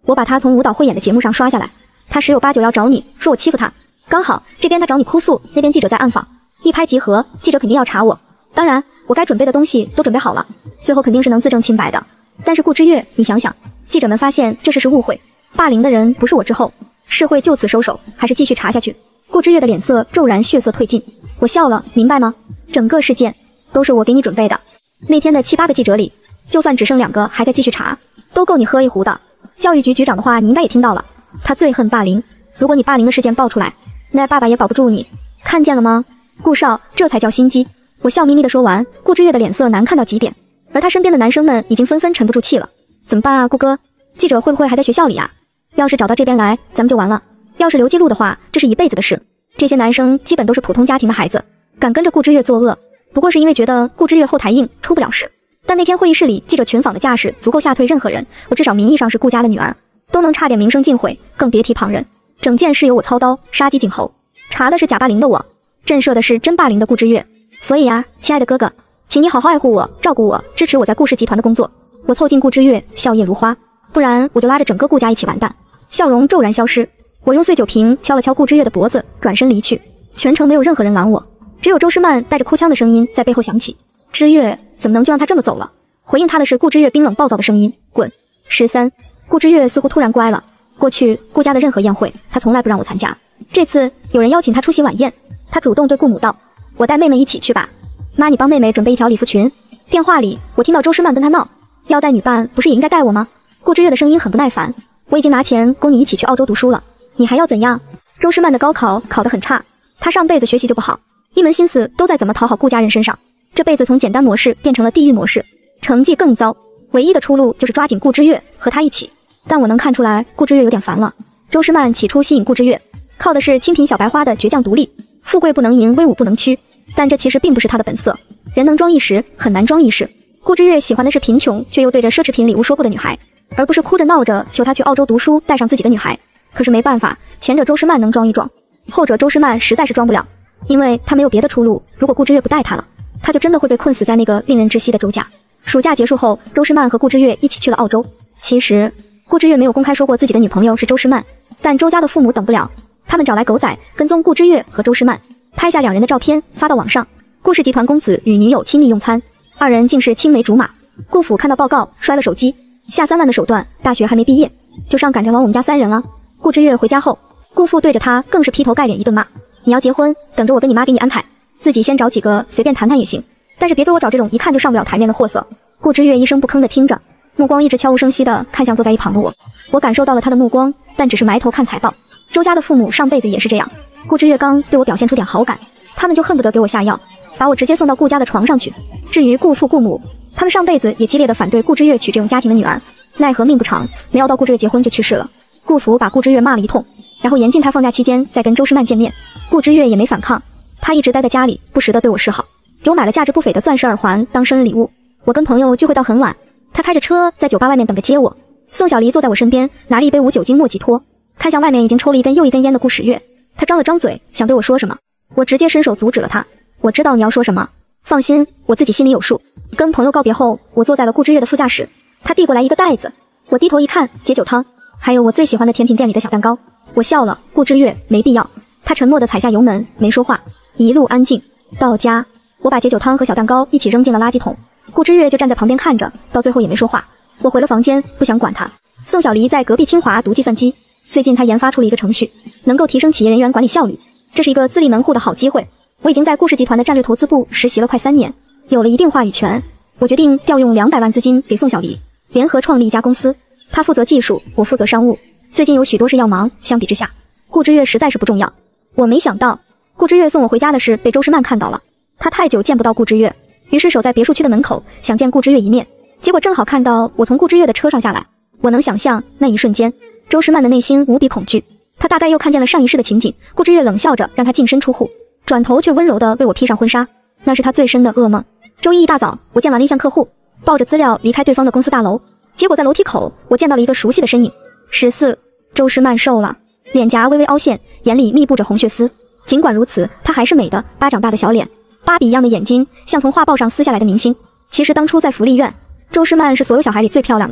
我把他从舞蹈汇演的节目上刷下来，他十有八九要找你，说我欺负他。刚好这边他找你哭诉，那边记者在暗访，一拍即合，记者肯定要查我。当然，我该准备的东西都准备好了，最后肯定是能自证清白的。但是顾之月，你想想，记者们发现这事是误会，霸凌的人不是我之后，是会就此收手，还是继续查下去？顾之月的脸色骤然，血色褪尽。我笑了，明白吗？整个事件都是我给你准备的。那天的七八个记者里，就算只剩两个还在继续查，都够你喝一壶的。教育局局长的话你应该也听到了，他最恨霸凌，如果你霸凌的事件爆出来，那爸爸也保不住你，看见了吗？顾少，这才叫心机。我笑眯眯地说完，顾之月的脸色难看到极点，而他身边的男生们已经纷纷沉不住气了。怎么办啊，顾哥？记者会不会还在学校里啊？要是找到这边来，咱们就完了。要是留记录的话，这是一辈子的事。这些男生基本都是普通家庭的孩子，敢跟着顾之月作恶，不过是因为觉得顾之月后台硬，出不了事。但那天会议室里记者群访的架势足够吓退任何人，我至少名义上是顾家的女儿，都能差点名声尽毁，更别提旁人。整件事由我操刀，杀鸡儆猴，查的是假霸凌的我，震慑的是真霸凌的顾之月。所以啊，亲爱的哥哥，请你好好爱护我，照顾我，支持我在顾氏集团的工作。我凑近顾之月，笑靥如花，不然我就拉着整个顾家一起完蛋。笑容骤然消失，我用碎酒瓶敲了敲顾之月的脖子，转身离去。全程没有任何人拦我，只有周诗曼带着哭腔的声音在背后响起：之月，怎么能就让他这么走了？回应他的是顾之月冰冷暴躁的声音：滚！十三。顾之月似乎突然乖了。过去顾家的任何宴会，他从来不让我参加。这次有人邀请他出席晚宴，他主动对顾母道：我带妹妹一起去吧。妈，你帮妹妹准备一条礼服裙。电话里我听到周诗曼跟他闹，要带女伴不是也应该带我吗？顾之月的声音很不耐烦：我已经拿钱供你一起去澳洲读书了，你还要怎样？周诗曼的高考考得很差，他上辈子学习就不好，一门心思都在怎么讨好顾家人身上，这辈子从简单模式变成了地狱模式，成绩更糟。唯一的出路就是抓紧顾之月和他一起。但我能看出来顾之月有点烦了。周诗曼起初吸引顾之月，靠的是清贫小白花的倔强独立，富贵不能淫，威武不能屈，但这其实并不是他的本色。人能装一时，很难装一世。顾之月喜欢的是贫穷却又对着奢侈品礼物说不的女孩，而不是哭着闹着求他去澳洲读书带上自己的女孩。可是没办法，前者周诗曼能装一装，后者周诗曼实在是装不了，因为他没有别的出路。如果顾之月不带他了，他就真的会被困死在那个令人窒息的周家。暑假结束后，周诗曼和顾之月一起去了澳洲。其实顾之月没有公开说过自己的女朋友是周诗曼，但周家的父母等不了，他们找来狗仔跟踪顾之月和周诗曼，拍下两人的照片发到网上。顾氏集团公子与女友亲密用餐，二人竟是青梅竹马。顾府看到报告摔了手机，下三滥的手段，大学还没毕业就上赶着玩我们家三人了。顾之月回家后，顾父对着他更是劈头盖脸一顿骂：你要结婚，等着我跟你妈给你安排，自己先找几个随便谈谈也行，但是别给我找这种一看就上不了台面的货色。顾之月一声不吭地听着，目光一直悄无声息地看向坐在一旁的我，我感受到了他的目光，但只是埋头看财报。周家的父母上辈子也是这样，顾之月刚对我表现出点好感，他们就恨不得给我下药，把我直接送到顾家的床上去。至于顾父顾母，他们上辈子也激烈的反对顾之月娶这种家庭的女儿，奈何命不长，没熬到顾之月结婚就去世了。顾府把顾之月骂了一通，然后严禁他放假期间再跟周诗曼见面。顾之月也没反抗，他一直待在家里，不时地对我示好，给我买了价值不菲的钻石耳环当生日礼物。我跟朋友聚会到很晚，他开着车在酒吧外面等着接我。宋小黎坐在我身边，拿了一杯无酒精莫吉托，看向外面已经抽了一根又一根烟的顾始月。他张了张嘴，想对我说什么，我直接伸手阻止了他。我知道你要说什么，放心，我自己心里有数。跟朋友告别后，我坐在了顾之月的副驾驶，他递过来一个袋子，我低头一看，解酒汤，还有我最喜欢的甜品店里的小蛋糕。我笑了，顾之月，没必要。他沉默地踩下油门，没说话，一路安静。到家，我把解酒汤和小蛋糕一起扔进了垃圾桶，顾之月就站在旁边看着，到最后也没说话。我回了房间，不想管他。宋小黎在隔壁清华读计算机，最近他研发出了一个程序，能够提升企业人员管理效率，这是一个自立门户的好机会。我已经在顾氏集团的战略投资部实习了快三年，有了一定话语权。我决定调用两百万资金给宋小黎，联合创立一家公司，他负责技术，我负责商务。最近有许多事要忙，相比之下，顾之月实在是不重要。我没想到，顾之月送我回家的事被周诗曼看到了，他太久见不到顾之月，于是守在别墅区的门口，想见顾之月一面。结果正好看到我从顾之月的车上下来，我能想象那一瞬间，周诗曼的内心无比恐惧。他大概又看见了上一世的情景，顾之月冷笑着让他净身出户，转头却温柔地为我披上婚纱，那是他最深的噩梦。周一一大早，我见完了一项客户，抱着资料离开对方的公司大楼，结果在楼梯口，我见到了一个熟悉的身影。十四，周诗曼瘦了，脸颊微微凹陷，眼里密布着红血丝。尽管如此，她还是美的，巴掌大的小脸，芭比一样的眼睛，像从画报上撕下来的明星。其实当初在福利院，周诗曼是所有小孩里最漂亮的，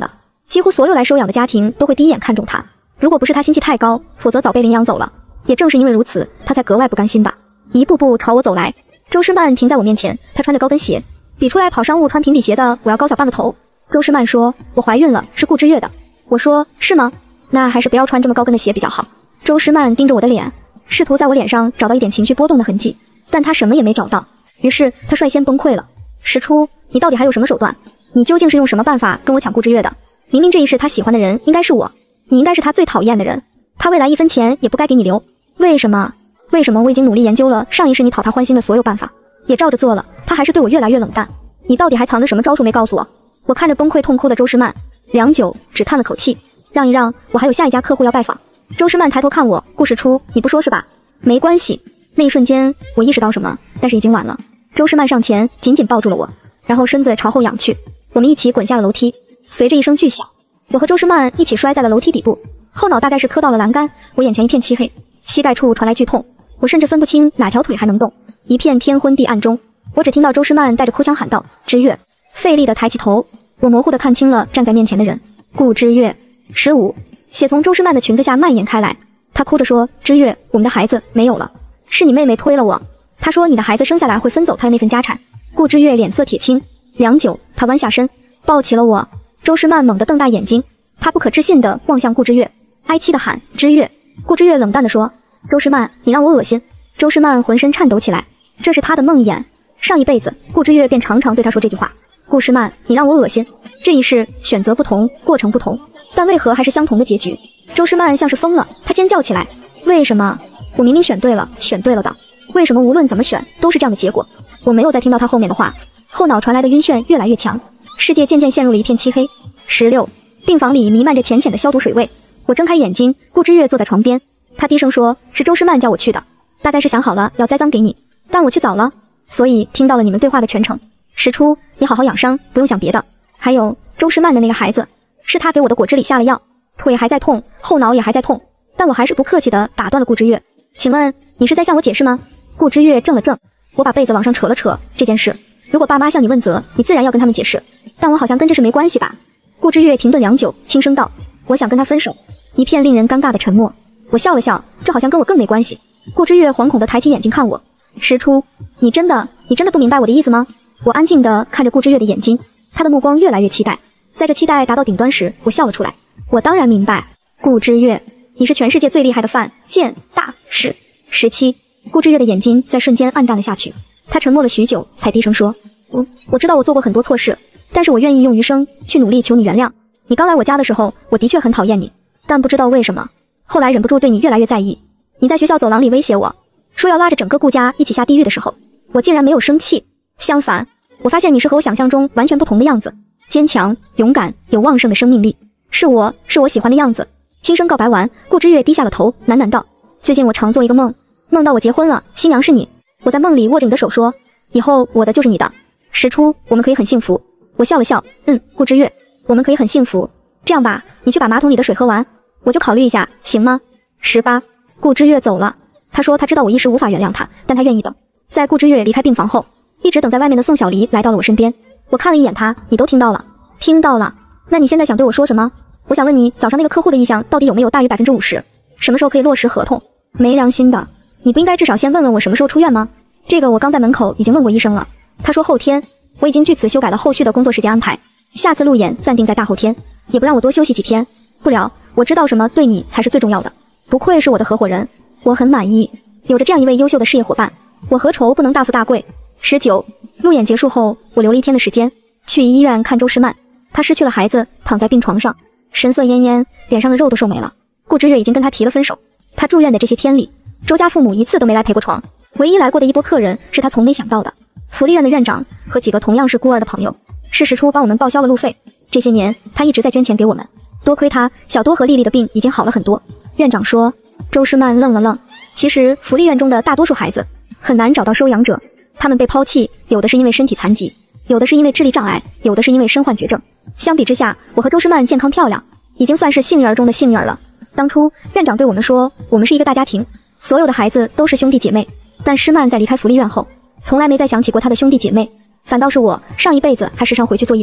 几乎所有来收养的家庭都会第一眼看中他。如果不是他心气太高，否则早被领养走了。也正是因为如此，他才格外不甘心吧。一步步朝我走来，周诗曼停在我面前，她穿着高跟鞋，比出来跑商务穿平底鞋的我要高小半个头。周诗曼说：“我怀孕了，是顾之月的。”我说：“是吗？那还是不要穿这么高跟的鞋比较好。”周诗曼盯着我的脸，试图在我脸上找到一点情绪波动的痕迹，但他什么也没找到。于是他率先崩溃了：“石初，你到底还有什么手段？你究竟是用什么办法跟我抢顾之月的？明明这一世他喜欢的人应该是我，你应该是他最讨厌的人，他未来一分钱也不该给你留。为什么？为什么我已经努力研究了上一世你讨他欢心的所有办法，也照着做了，他还是对我越来越冷淡？你到底还藏着什么招数没告诉我？”我看着崩溃痛哭的周诗曼，良久只叹了口气：“让一让，我还有下一家客户要拜访。”周诗曼抬头看我：“顾石初，你不说是吧？没关系。”那一瞬间我意识到什么，但是已经晚了。周诗曼上前紧紧抱住了我，然后身子朝后仰去，我们一起滚下了楼梯。随着一声巨响，我和周诗曼一起摔在了楼梯底部，后脑大概是磕到了栏杆，我眼前一片漆黑，膝盖处传来剧痛，我甚至分不清哪条腿还能动，一片天昏地暗中，我只听到周诗曼带着哭腔喊道：“之月！”费力地抬起头，我模糊地看清了站在面前的人，顾之月。十五，血从周诗曼的裙子下蔓延开来，她哭着说：“之月，我们的孩子没有了，是你妹妹推了我。她说你的孩子生下来会分走她的那份家产。”顾之月脸色铁青，良久，她弯下身抱起了我。周诗曼猛地瞪大眼睛，她不可置信地望向顾之月，哀戚地喊：“之月！”顾之月冷淡地说：“周诗曼，你让我恶心。”周诗曼浑身颤抖起来，这是她的梦魇。上一辈子，顾之月便常常对她说这句话：“顾诗曼，你让我恶心。”这一世选择不同，过程不同，但为何还是相同的结局？周诗曼像是疯了，她尖叫起来：“为什么？我明明选对了，选对了的，为什么无论怎么选都是这样的结果？”我没有再听到她后面的话，后脑传来的晕眩越来越强，世界渐渐陷入了一片漆黑。十六，病房里弥漫着浅浅的消毒水味。我睁开眼睛，顾之月坐在床边，他低声说：“是周诗曼叫我去的，大概是想好了要栽赃给你，但我去早了，所以听到了你们对话的全程。石初，你好好养伤，不用想别的。还有周诗曼的那个孩子，是他给我的果汁里下了药，腿还在痛，后脑也还在痛，但我还是不客气地打断了顾之月。请问你是在向我解释吗？”顾之月怔了怔，我把被子往上扯了扯，这件事如果爸妈向你问责，你自然要跟他们解释，但我好像跟这事没关系吧？顾之月停顿良久，轻声道：“我想跟他分手。”一片令人尴尬的沉默。我笑了笑，这好像跟我更没关系。顾之月惶恐地抬起眼睛看我：“石初，你真的你真的不明白我的意思吗？”我安静地看着顾之月的眼睛，他的目光越来越期待。在这期待达到顶端时，我笑了出来：“我当然明白，顾之月，你是全世界最厉害的犯贱大使。”十七，顾之月的眼睛在瞬间暗淡了下去，他沉默了许久，才低声说：“我我知道我做过很多错事，但是我愿意用余生去努力求你原谅。你刚来我家的时候，我的确很讨厌你，但不知道为什么，后来忍不住对你越来越在意。你在学校走廊里威胁我，说要拉着整个顾家一起下地狱的时候，我竟然没有生气，相反，我发现你是和我想象中完全不同的样子，坚强、勇敢、有旺盛的生命力，是我是我喜欢的样子。”轻声告白完，顾之月低下了头，喃喃道：“最近我常做一个梦，梦到我结婚了，新娘是你。我在梦里握着你的手说，以后我的就是你的。石初，我们可以很幸福。”我笑了笑，嗯，顾之月，我们可以很幸福。这样吧，你去把马桶里的水喝完，我就考虑一下，行吗？十八，顾之月走了。他说他知道我一时无法原谅他，但他愿意等。在顾之月离开病房后，一直等在外面的宋小黎来到了我身边。我看了一眼他，你都听到了？听到了。那你现在想对我说什么？我想问你，早上那个客户的意向到底有没有大于百分之五十？什么时候可以落实合同？没良心的，你不应该至少先问问我什么时候出院吗？这个我刚在门口已经问过医生了，他说后天。我已经据此修改了后续的工作时间安排，下次路演暂定在大后天，也不让我多休息几天。不了，我知道什么对你才是最重要的。不愧是我的合伙人，我很满意，有着这样一位优秀的事业伙伴，我何愁不能大富大贵。十九，路演结束后，我留了一天的时间去医院看周诗曼。她失去了孩子，躺在病床上，神色奄奄，脸上的肉都瘦没了。顾之月已经跟她提了分手。她住院的这些天里，周家父母一次都没来陪过床，唯一来过的一波客人是她从没想到的福利院的院长和几个同样是孤儿的朋友。是石初帮我们报销了路费，这些年他一直在捐钱给我们，多亏他，小多和丽丽的病已经好了很多。院长说。周诗曼愣了愣，其实福利院中的大多数孩子很难找到收养者，他们被抛弃，有的是因为身体残疾，有的是因为智力障碍，有的是因为身患绝症。相比之下，我和周诗曼健康漂亮，已经算是幸运儿中的幸运儿了。当初院长对我们说，我们是一个大家庭，所有的孩子都是兄弟姐妹，但诗曼在离开福利院后从来没再想起过他的兄弟姐妹，反倒是我上一辈子还时常回去做义工，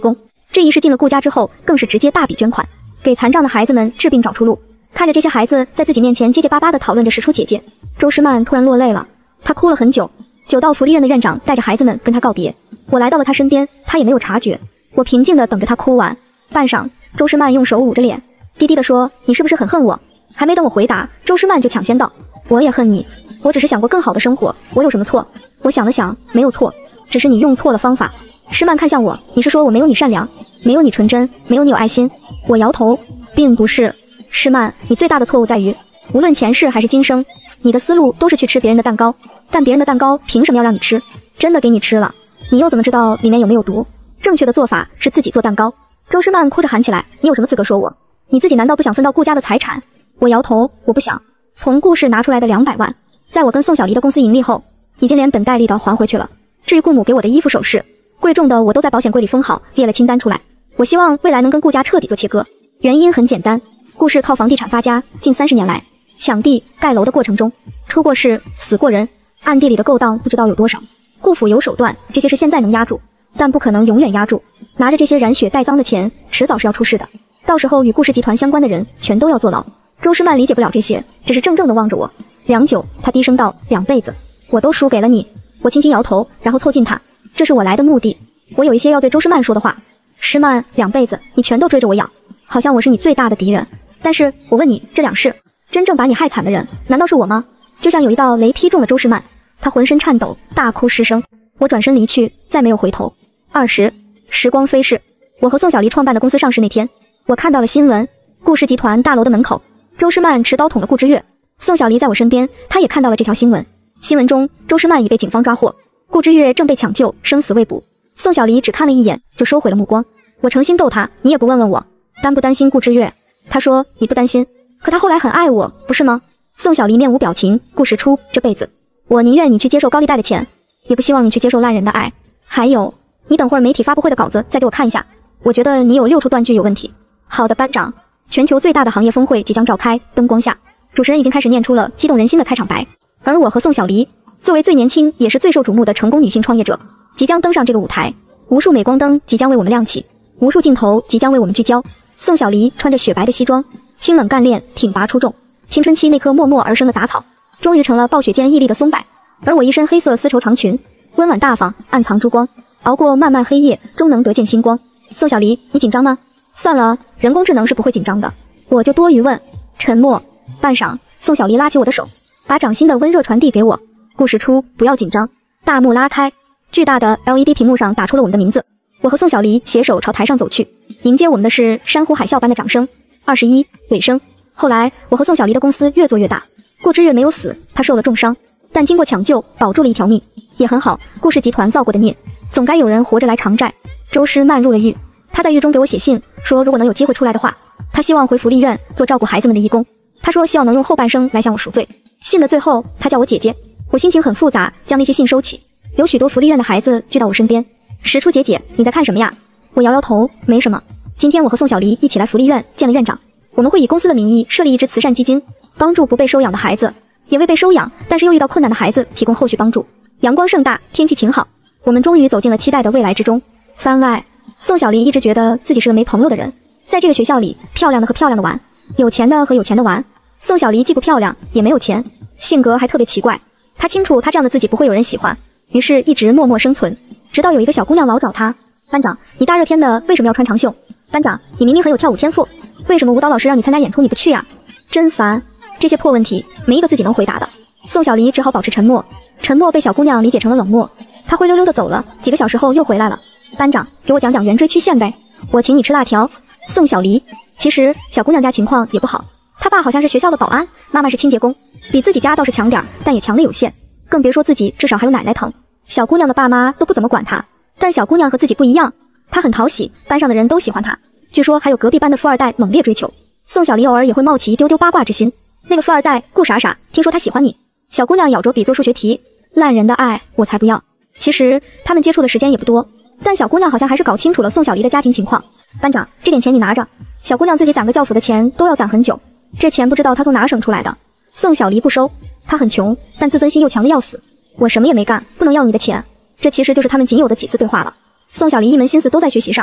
这一世进了顾家之后，更是直接大笔捐款，给残障的孩子们治病找出路。看着这些孩子在自己面前结结巴巴地讨论着石初姐姐，周诗曼突然落泪了，她哭了很久，久到福利院的院长带着孩子们跟她告别。我来到了她身边，她也没有察觉，我平静地等着她哭完。半晌，周诗曼用手捂着脸，低低地说：“你是不是很恨我？”还没等我回答，周诗曼就抢先道：“我也恨你，我只是想过更好的生活，我有什么错？”我想了想，没有错，只是你用错了方法。诗曼看向我，你是说我没有你善良，没有你纯真，没有你有爱心？我摇头，并不是。诗曼，你最大的错误在于，无论前世还是今生，你的思路都是去吃别人的蛋糕，但别人的蛋糕凭什么要让你吃？真的给你吃了，你又怎么知道里面有没有毒？正确的做法是自己做蛋糕。周诗曼哭着喊起来：“你有什么资格说我？你自己难道不想分到顾家的财产？”我摇头，我不想。从顾氏拿出来的两百万，在我跟宋小黎的公司盈利后，已经连本带利的还回去了。至于顾母给我的衣服首饰，贵重的我都在保险柜里封好，列了清单出来。我希望未来能跟顾家彻底做切割。原因很简单，顾氏靠房地产发家，近三十年来，抢地盖楼的过程中，出过事，死过人，暗地里的勾当不知道有多少。顾府有手段，这些是现在能压住，但不可能永远压住。拿着这些染血带脏的钱，迟早是要出事的。到时候与顾氏集团相关的人全都要坐牢。周诗曼理解不了这些，只是怔怔地望着我。良久，他低声道：“两辈子，我都输给了你。”我轻轻摇头，然后凑近他：“这是我来的目的。”我有一些要对周诗曼说的话。诗曼，两辈子你全都追着我养，好像我是你最大的敌人。但是我问你，这两世真正把你害惨的人，难道是我吗？就像有一道雷劈中了周诗曼，他浑身颤抖，大哭失声。我转身离去，再没有回头。二十，时光飞逝。我和宋小黎创办的公司上市那天，我看到了新闻，顾氏集团大楼的门口，周诗曼持刀捅了顾之月。宋小黎在我身边，他也看到了这条新闻。新闻中，周诗曼已被警方抓获，顾之月正被抢救，生死未卜。宋小黎只看了一眼，就收回了目光。我诚心逗他：“你也不问问我，担不担心顾之月？”他说：“你不担心，可他后来很爱我，不是吗？”宋小黎面无表情。顾时初，这辈子，我宁愿你去接受高利贷的钱，也不希望你去接受烂人的爱。还有，你等会儿媒体发布会的稿子再给我看一下，我觉得你有六处断句有问题。好的，班长。全球最大的行业峰会即将召开，灯光下，主持人已经开始念出了激动人心的开场白。而我和宋小黎，作为最年轻也是最受瞩目的成功女性创业者，即将登上这个舞台。无数镁光灯即将为我们亮起，无数镜头即将为我们聚焦。宋小黎穿着雪白的西装，清冷干练，挺拔出众，青春期那棵默默而生的杂草，终于成了暴雪间屹立的松柏。而我一身黑色丝绸长裙，温婉大方，暗藏珠光，熬过漫漫黑夜，终能得见星光。宋小黎，你紧张吗？算了，人工智能是不会紧张的。我就多余问。沉默。半晌，宋小黎拉起我的手，把掌心的温热传递给我。顾时初，不要紧张。大幕拉开，巨大的 L E D 屏幕上打出了我们的名字。我和宋小黎携手朝台上走去，迎接我们的是山呼海啸般的掌声。二十一，尾声。后来，我和宋小黎的公司越做越大。顾之月没有死，他受了重伤，但经过抢救，保住了一条命，也很好。顾氏集团造过的孽，总该有人活着来偿债。周诗曼入了狱，他在狱中给我写信，说如果能有机会出来的话，他希望回福利院做照顾孩子们的义工。他说希望能用后半生来向我赎罪。信的最后，他叫我姐姐。我心情很复杂，将那些信收起。有许多福利院的孩子聚到我身边。石初姐姐，你在看什么呀？我摇摇头，没什么。今天我和宋小黎一起来福利院见了院长，我们会以公司的名义设立一支慈善基金，帮助不被收养的孩子，也为被收养但是又遇到困难的孩子提供后续帮助。阳光盛大，天气晴好，我们终于走进了期待的未来之中。番外，宋小黎一直觉得自己是个没朋友的人，在这个学校里，漂亮的和漂亮的玩，有钱的和有钱的玩。宋小黎既不漂亮，也没有钱，性格还特别奇怪。她清楚她这样的自己不会有人喜欢，于是一直默默生存。直到有一个小姑娘老找她，班长，你大热天的为什么要穿长袖？班长，你明明很有跳舞天赋，为什么舞蹈老师让你参加演出你不去呀？真烦，这些破问题没一个自己能回答的。宋小黎只好保持沉默，沉默被小姑娘理解成了冷漠。她灰溜溜的走了，几个小时后又回来了。班长，给我讲讲圆锥曲线呗，我请你吃辣条。宋小黎，其实小姑娘家情况也不好，她爸好像是学校的保安，妈妈是清洁工，比自己家倒是强点，但也强的有限，更别说自己至少还有奶奶疼。小姑娘的爸妈都不怎么管她，但小姑娘和自己不一样，她很讨喜，班上的人都喜欢她，据说还有隔壁班的富二代猛烈追求。宋小黎偶尔也会冒起一丢丢八卦之心，那个富二代顾傻傻，听说他喜欢你。小姑娘咬着笔做数学题，烂人的爱我才不要。其实他们接触的时间也不多，但小姑娘好像还是搞清楚了宋小黎的家庭情况。班长，这点钱你拿着。小姑娘自己攒个教辅的钱都要攒很久，这钱不知道她从哪儿省出来的。宋小黎不收，她很穷，但自尊心又强得要死。我什么也没干，不能要你的钱。这其实就是他们仅有的几次对话了。宋小黎一门心思都在学习上，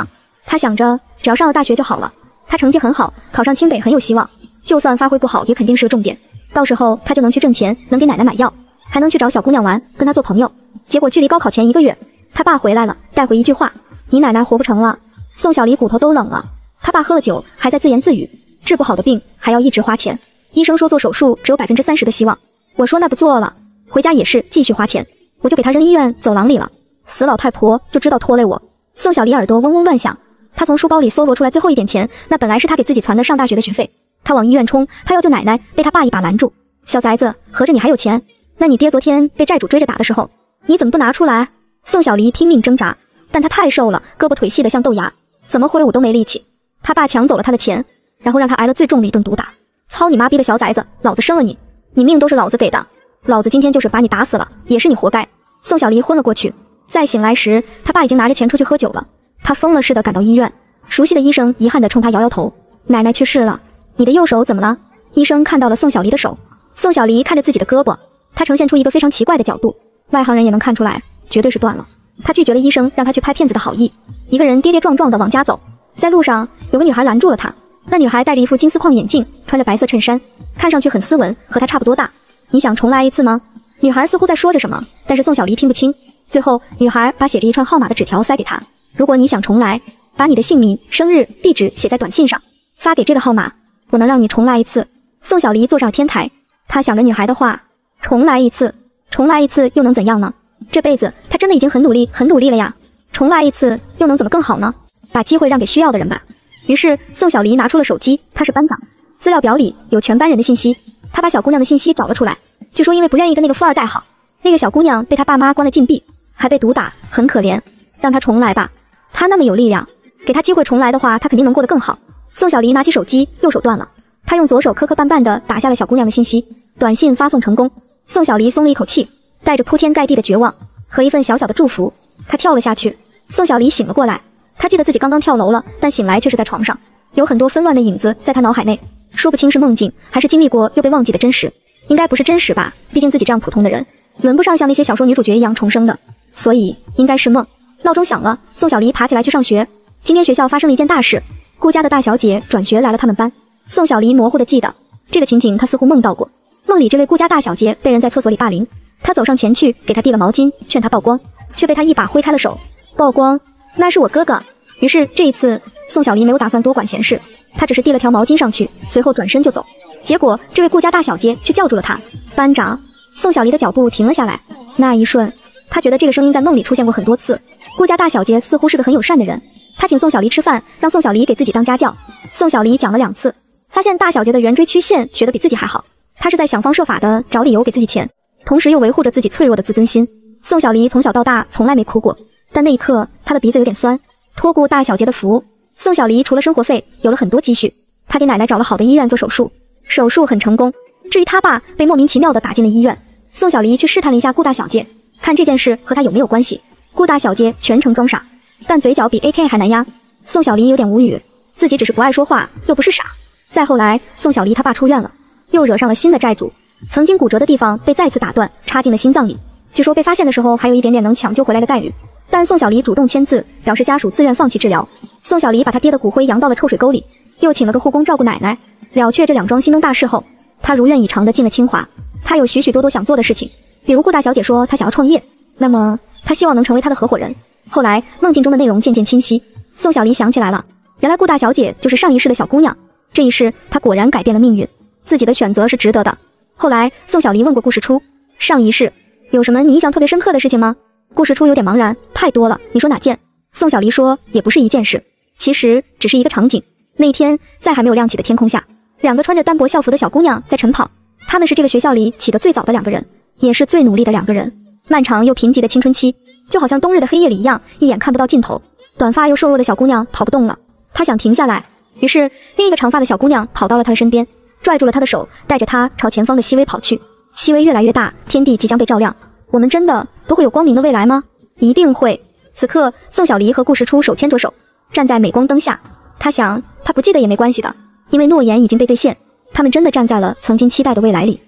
他想着只要上了大学就好了，他成绩很好，考上清北很有希望，就算发挥不好也肯定是个重点，到时候他就能去挣钱，能给奶奶买药，还能去找小姑娘玩，跟她做朋友。结果距离高考前一个月，他爸回来了，带回一句话：你奶奶活不成了。宋小黎骨头都冷了。他爸喝了酒还在自言自语，治不好的病还要一直花钱，医生说做手术只有百分之三十的希望。我说那不做了，回家也是继续花钱，我就给他扔医院走廊里了。死老太婆就知道拖累我。宋小黎耳朵嗡嗡乱响，他从书包里搜罗出来最后一点钱，那本来是他给自己攒的上大学的学费。他往医院冲，他要救奶奶，被他爸一把拦住。小崽子，合着你还有钱？那你爹昨天被债主追着打的时候，你怎么不拿出来？宋小黎拼命挣扎，但他太瘦了，胳膊腿细得像豆芽，怎么挥舞都没力气。他爸抢走了他的钱，然后让他挨了最重的一顿毒打。操你妈逼的小崽子，老子生了你，你命都是老子给的，老子今天就是把你打死了，也是你活该。宋小黎昏了过去，再醒来时，他爸已经拿着钱出去喝酒了。他疯了似的赶到医院，熟悉的医生遗憾地冲他摇摇头：奶奶去世了。你的右手怎么了？医生看到了宋小黎的手。宋小黎看着自己的胳膊，他呈现出一个非常奇怪的角度，外行人也能看出来，绝对是断了。他拒绝了医生让他去拍片子的好意，一个人跌跌撞撞地往家走。在路上，有个女孩拦住了他，那女孩戴着一副金丝框眼镜，穿着白色衬衫，看上去很斯文，和他差不多大。你想重来一次吗？女孩似乎在说着什么，但是宋小黎听不清。最后，女孩把写着一串号码的纸条塞给他，如果你想重来，把你的姓名、生日、地址写在短信上，发给这个号码，我能让你重来一次。宋小黎坐上了天台，他想着女孩的话，重来一次，重来一次又能怎样呢？这辈子他真的已经很努力，很努力了呀，重来一次又能怎么更好呢？把机会让给需要的人吧。于是宋小黎拿出了手机，他是班长，资料表里有全班人的信息，他把小姑娘的信息找了出来。据说因为不愿意跟那个富二代好，那个小姑娘被他爸妈关了禁闭，还被毒打，很可怜，让她重来吧。他那么有力量，给他机会重来的话，他肯定能过得更好。宋小黎拿起手机，右手断了，他用左手磕磕绊绊地打下了小姑娘的信息，短信发送成功。宋小黎松了一口气，带着铺天盖地的绝望和一份小小的祝福，他跳了下去。宋小黎醒了过来，他记得自己刚刚跳楼了，但醒来却是在床上，有很多纷乱的影子在他脑海内，说不清是梦境还是经历过又被忘记的真实。应该不是真实吧，毕竟自己这样普通的人轮不上像那些小说女主角一样重生的，所以应该是梦。闹钟响了，宋小黎爬起来去上学。今天学校发生了一件大事，顾家的大小姐转学来了他们班。宋小黎模糊地记得这个情景，他似乎梦到过，梦里这位顾家大小姐被人在厕所里霸凌，他走上前去给她递了毛巾，劝她曝光，却被她一把挥开了手。曝光？那是我哥哥。于是这一次宋小黎没有打算多管闲事，他只是递了条毛巾上去，随后转身就走。结果这位顾家大小姐却叫住了他。班长。宋小黎的脚步停了下来，那一瞬他觉得这个声音在梦里出现过很多次。顾家大小姐似乎是个很友善的人，她请宋小黎吃饭，让宋小黎给自己当家教。宋小黎讲了两次，发现大小姐的圆锥曲线学得比自己还好，她是在想方设法的找理由给自己钱，同时又维护着自己脆弱的自尊心。宋小黎从小到大从来没哭过，但那一刻她的鼻子有点酸。托顾大小姐的福，宋小黎除了生活费有了很多积蓄，她给奶奶找了好的医院做手术，手术很成功。至于他爸被莫名其妙的打进了医院，宋小黎去试探了一下顾大小姐，看这件事和她有没有关系。顾大小姐全程装傻，但嘴角比 A K 还难压。宋小黎有点无语，自己只是不爱说话，又不是傻。再后来，宋小黎他爸出院了，又惹上了新的债主，曾经骨折的地方被再次打断，插进了心脏里。据说被发现的时候还有一点点能抢救回来的概率，但宋小黎主动签字，表示家属自愿放弃治疗。宋小黎把他爹的骨灰扬到了臭水沟里，又请了个护工照顾奶奶。了却这两桩心灯大事后，他如愿以偿地进了清华。他有许许多多想做的事情，比如顾大小姐说她想要创业，那么他希望能成为她的合伙人。后来梦境中的内容渐渐清晰，宋小黎想起来了，原来顾大小姐就是上一世的小姑娘。这一世她果然改变了命运，自己的选择是值得的。后来宋小黎问过顾世初，上一世有什么你印象特别深刻的事情吗？顾世初有点茫然，太多了，你说哪件？宋小黎说也不是一件事，其实只是一个场景。那一天在还没有亮起的天空下，两个穿着单薄校服的小姑娘在晨跑，她们是这个学校里起得最早的两个人，也是最努力的两个人。漫长又贫瘠的青春期，就好像冬日的黑夜里一样，一眼看不到尽头。短发又瘦弱的小姑娘跑不动了，她想停下来，于是另一个长发的小姑娘跑到了她的身边，拽住了她的手，带着她朝前方的熹微跑去。熹微越来越大，天地即将被照亮，我们真的都会有光明的未来吗？一定会。此刻宋小黎和顾世初手牵着手，站在镁光灯下。他想，他不记得也没关系的，因为诺言已经被兑现，他们真的站在了曾经期待的未来里。